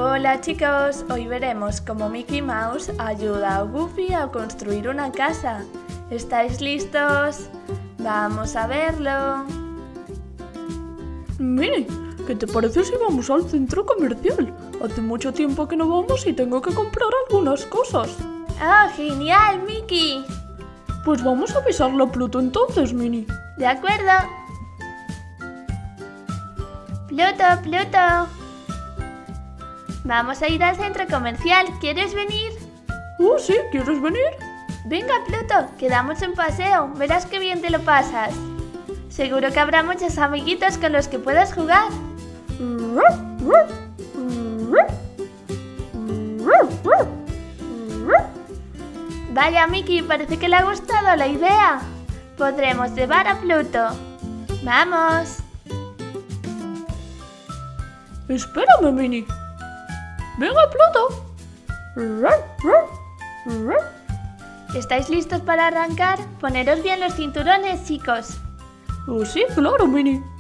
Hola chicos, hoy veremos cómo Mickey Mouse ayuda a Goofy a construir una casa. ¿Estáis listos? Vamos a verlo. Minnie, ¿qué te parece si vamos al centro comercial? Hace mucho tiempo que no vamos y tengo que comprar algunas cosas. ¡Oh, genial, Mickey! Pues vamos a avisarle a Pluto entonces, Minnie. De acuerdo. Pluto. Vamos a ir al centro comercial. ¿Quieres venir? Sí, ¿quieres venir? Venga, Pluto, que damos un paseo. Verás qué bien te lo pasas. Seguro que habrá muchos amiguitos con los que puedas jugar. Vaya, Mickey, parece que le ha gustado la idea. Podremos llevar a Pluto. ¡Vamos! Espérame, Minnie. ¡Venga, Pluto! ¿Estáis listos para arrancar? Poneros bien los cinturones, chicos. Sí, claro, Minnie.